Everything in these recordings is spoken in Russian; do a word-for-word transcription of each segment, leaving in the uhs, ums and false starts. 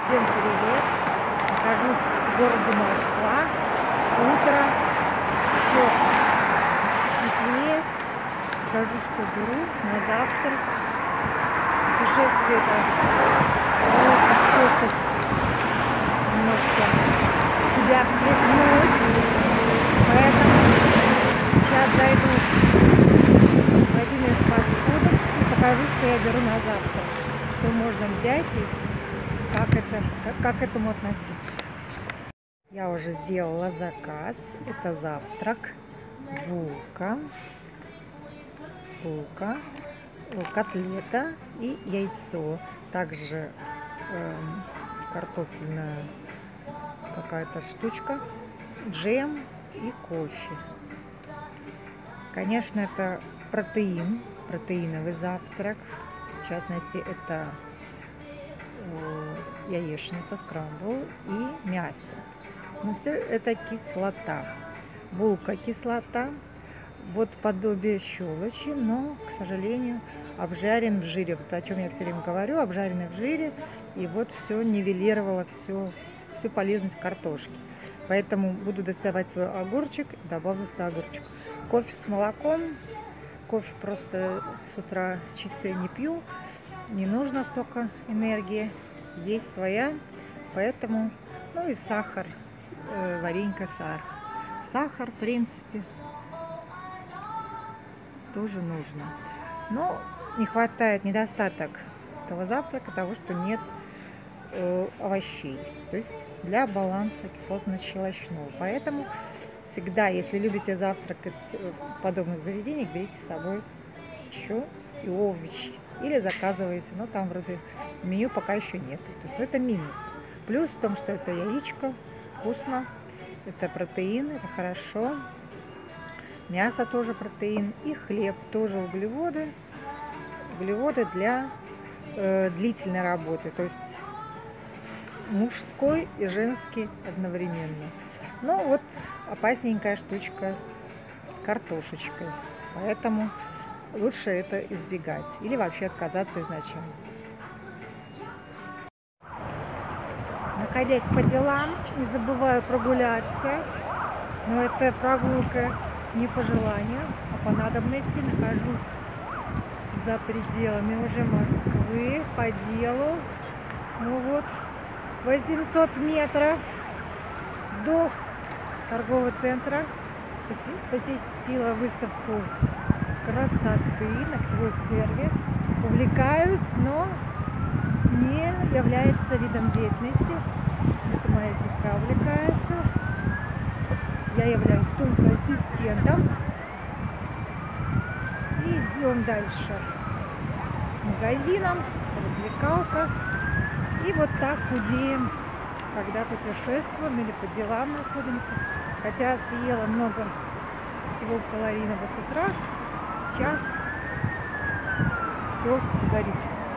Всем привет! Нахожусь в городе Москва. Утро, еще светлеет. Покажу, что беру на завтрак. Путешествие — это хороший способ немножко себя встряхнуть. Поэтому сейчас зайду в один из фастфудов и покажу, что я беру на завтрак. Что можно взять и как, это, как, как к этому относиться. Я уже сделала заказ. Это завтрак. Булка. Булка. Котлета и яйцо. Также э, картофельная какая-то штучка. Джем и кофе. Конечно, это протеин. Протеиновый завтрак. В частности, это яичница, скрамбл и мясо. Но все это кислота. Булка кислота. Вот подобие щелочи, но, к сожалению, обжарен в жире. Вот о чем я все время говорю, обжаренный в жире. И вот все нивелировало, все, всю полезность картошки. Поэтому буду доставать свой огурчик и добавлю сюда огурчик. Кофе с молоком. Кофе просто с утра чистое не пью. Не нужно столько энергии, есть своя, поэтому, ну и сахар, э, варенька, сахар. Сахар, в принципе, тоже нужно. Но не хватает, недостаток этого завтрака, того, что нет э, овощей. То есть для баланса кислотно-щелочного. Поэтому всегда, если любите завтракать в подобных заведениях, берите с собой еще и овощи. Или заказываете, но там вроде меню пока еще нет. То есть это минус. Плюс в том, что это яичко, вкусно, это протеин, это хорошо. Мясо тоже протеин. И хлеб тоже углеводы. Углеводы для э, длительной работы. То есть мужской и женский одновременно. Но вот опасненькая штучка с картошечкой. Поэтому лучше это избегать или вообще отказаться изначально. Находясь по делам, не забываю прогуляться, но это прогулка не по желанию, а по надобности. Нахожусь за пределами уже Москвы по делу. Ну вот, восемьсот метров до торгового центра. Посетила выставку красоты, ногтевой сервис. Увлекаюсь, но не является видом деятельности. Это моя сестра увлекается. Я являюсь только ассистентом. И идем дальше. Магазином, развлекалка. И вот так худеем, когда путешествуем или по делам находимся. Хотя съела много всего калорийного с утра. Сейчас все сгорит.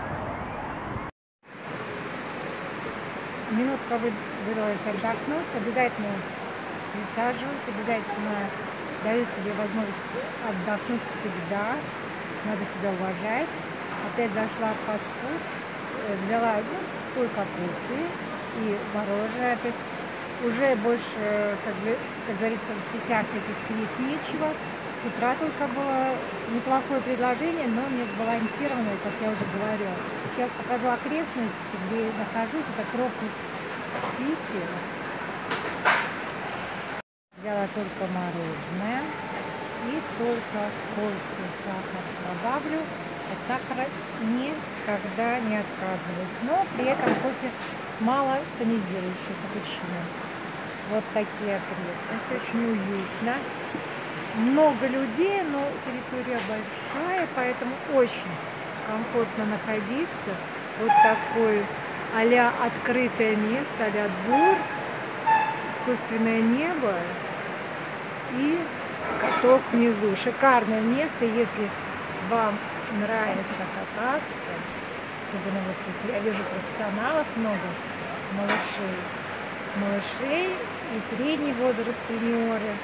Минутка выдалась отдохнуть. Обязательно присаживаюсь, обязательно даю себе возможность отдохнуть всегда. Надо себя уважать. Опять зашла в фастфуд, взяла ну, только кофе и мороженое. То есть уже больше, как, как говорится, в сетях этих есть нечего. С утра только было неплохое предложение, но не сбалансированное, как я уже говорила. Сейчас покажу окрестности, где я нахожусь. Это Крокус-Сити. Взяла только мороженое и только кофе, сахар добавлю. От сахара никогда не отказываюсь, но при этом кофе мало тонизирующий, капучино. Вот такие окрестности, очень уютно. Много людей, но территория большая, поэтому очень комфортно находиться. Вот такой а-ля открытое место, а-ля двор, искусственное небо и каток внизу. Шикарное место, если вам нравится кататься. Особенно вот тут я вижу профессионалов много, малышей. Малышей и средний возраст юниоры.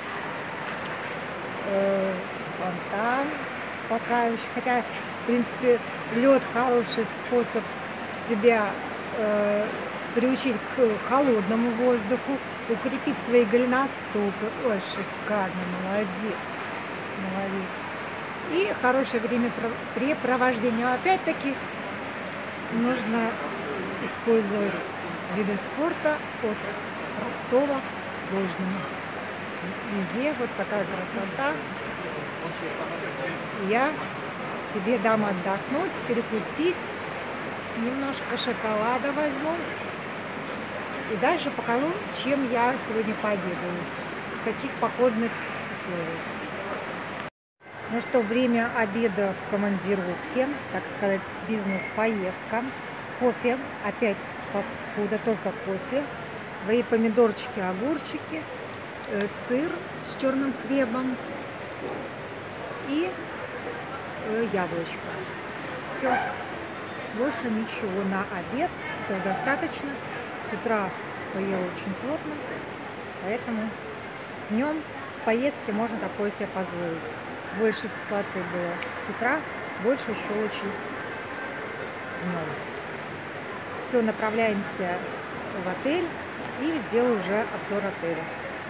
Фонтан успокаивающий. Хотя, в принципе, лед хороший способ себя э, приучить к холодному воздуху, укрепить свои голеностопы. Ой, шикарно, молодец, молодец. И хорошее времяпрепровождение. Опять-таки нужно использовать виды спорта от простого к сложному. Везде вот такая красота. Я себе дам отдохнуть, перекусить, немножко шоколада возьму и дальше покажу, чем я сегодня пообедаю, в таких походных условиях. Ну что, время обеда в командировке, так сказать, бизнес-поездка. Кофе, опять с фастфуда, только кофе. Свои помидорчики, огурчики, э, сыр с черным хлебом и э, яблочко. Все. Больше ничего на обед. Этого достаточно. С утра поела очень плотно. Поэтому днем в поездке можно такое себе позволить. Больше кислоты было с утра, больше щелочи днем. Все, направляемся в отель и сделаю уже обзор отеля.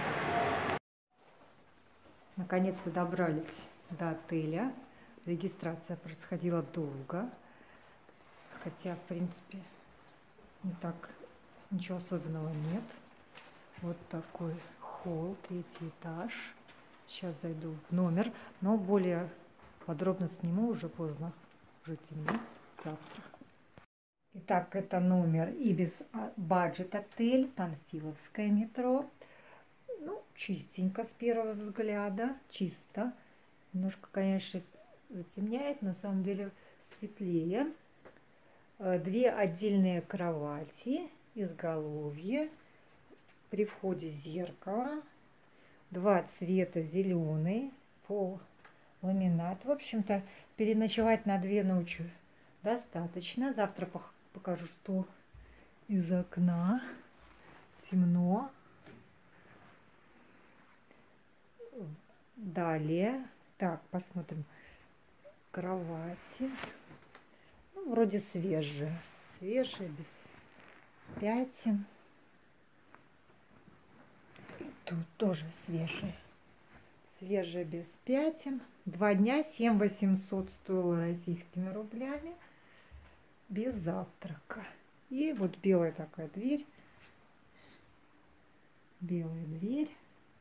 Наконец-то добрались до отеля. Регистрация происходила долго, хотя, в принципе, не так, ничего особенного нет. Вот такой холл, третий этаж. Сейчас зайду в номер, но более подробно сниму уже поздно, уже темнеет, завтра. Итак, это номер Ибис Баджет отель, Панфиловское метро. Ну, чистенько с первого взгляда, чисто. Немножко, конечно, затемняет, на самом деле светлее. Две отдельные кровати, изголовье, при входе зеркало, два цвета, зеленый, пол, ламинат. В общем-то, переночевать на две ночи достаточно. Завтра покажу, что из окна темно. Далее, так, посмотрим. Кровати. Ну, вроде свежие. Свежие, без пятен. И тут тоже свежие. Свежие, без пятен. Два дня, семь тысяч восемьсот стоило российскими рублями. Без завтрака. И вот белая такая дверь. Белая дверь.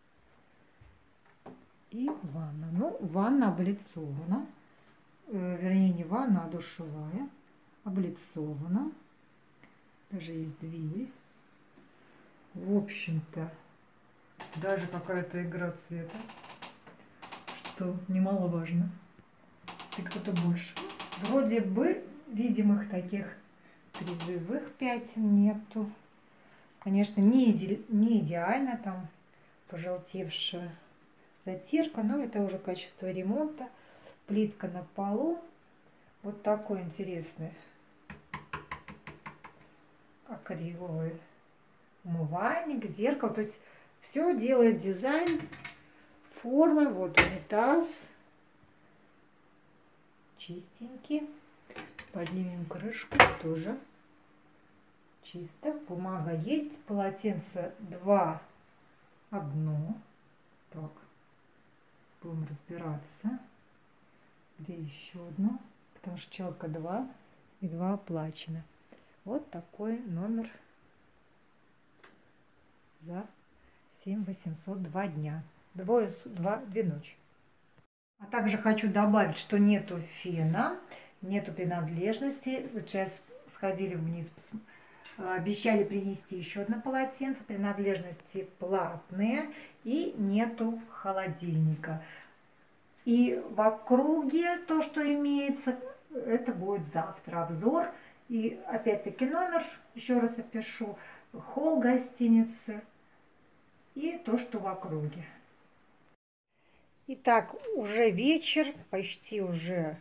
И ванна. Ну, ванна облицована. Э, вернее, не ванна, а душевая. Облицована. Даже есть дверь. В общем-то, даже какая-то игра цвета, что немаловажно. Если кто-то больше. Вроде бы видимых таких призывых пятен нету. Конечно, не, иде... не идеально, там пожелтевшая затирка, но это уже качество ремонта. Плитка на полу. Вот такой интересный акриловый умывальник, зеркало. То есть все делает дизайн, формы. Вот унитаз. Чистенький. Поднимем крышку. Тоже чисто. Бумага есть. Полотенце два. Одно. Так. Будем разбираться. Где еще одно? Потому что челка два и два оплачено. Вот такой номер за семь тысяч восемьсот, два дня. Двое, два, две ночи. А также хочу добавить, что нету фена, нету принадлежности. Вот сейчас сходили вниз, обещали принести еще одно полотенце. Принадлежности платные и нету холодильника. И в округе то, что имеется, это будет завтра обзор. И опять-таки номер, еще раз опишу, холл гостиницы и то, что в округе. Итак, уже вечер, почти уже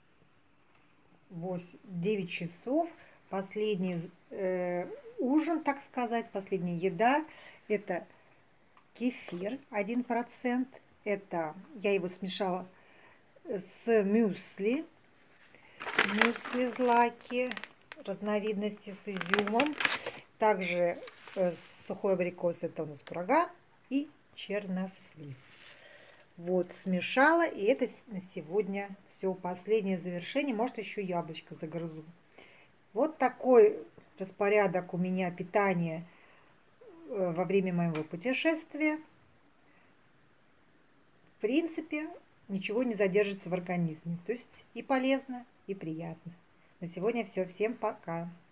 девять часов. Последний э, ужин, так сказать, последняя еда. Это кефир один процент. Это я его смешала с мюсли. Мюсли злаки, разновидности с изюмом. Также э, сухой абрикос это у нас курага и чернослив. Вот, смешала, и это на сегодня все. Последнее завершение. Может, еще яблочко загрызу. Вот такой распорядок у меня питания э, во время моего путешествия. В принципе, ничего не задержится в организме. То есть и полезно, и приятно. На сегодня все. Всем пока.